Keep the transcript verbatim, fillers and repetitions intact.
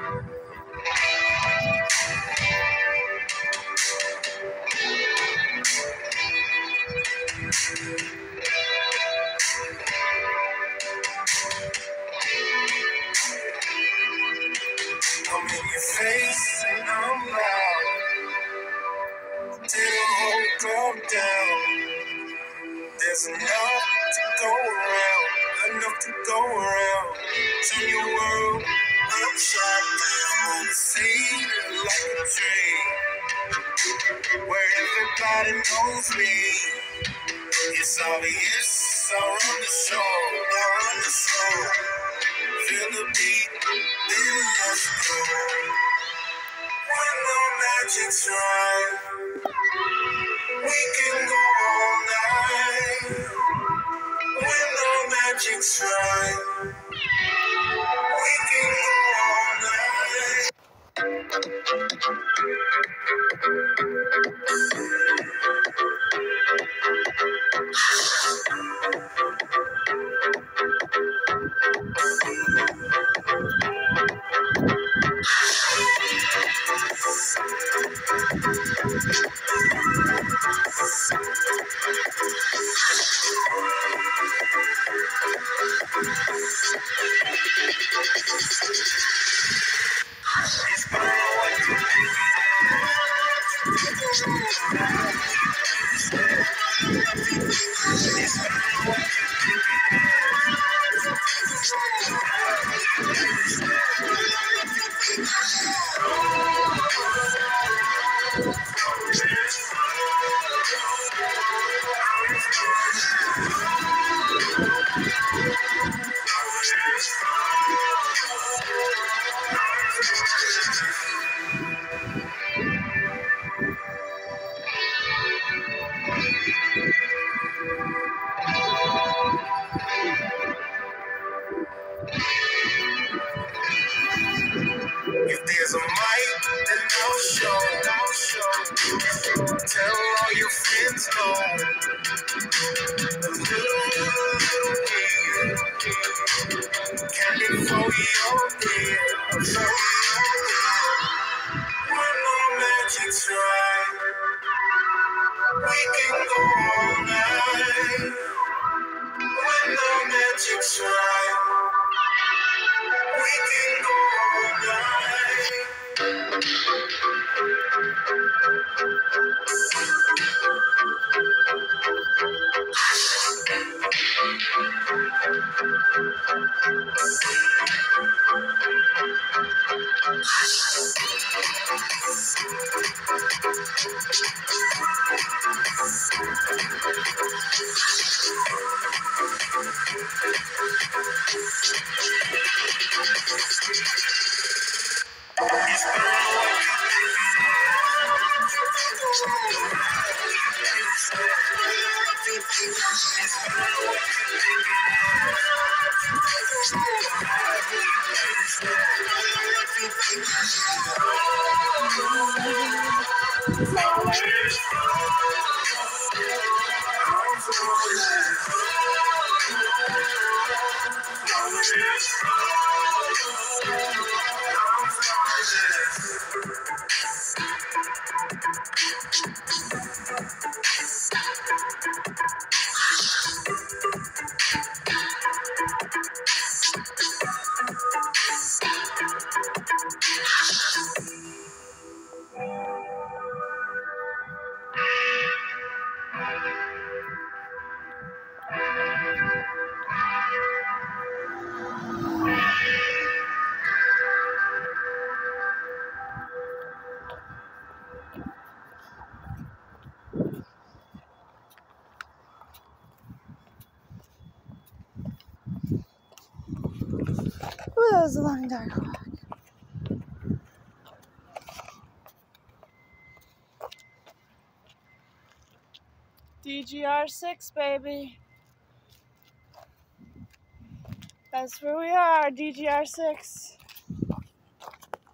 I'm in your face and I'm loud. Tear the whole club down. There's enough to go around, enough to go around. Turn your world upside down. See like a dream, where everybody knows me. It's obvious I run the show, I run the show. Feel the beat, then let's go. When the magic's right, we can go all night. When the magic's right, we can go all night. It's not what you think it is. It's not what you think If there's a mic, then I'll show, I'll show. Tell all your friends no. A little, little, little bit. Candy for your beer, for your beer. When the magic's right, we can go all night. When the magic's right, we can go all night. It's not what you think it Ooh, that was a long dark walk. D G R six, baby. That's where we are, D G R six.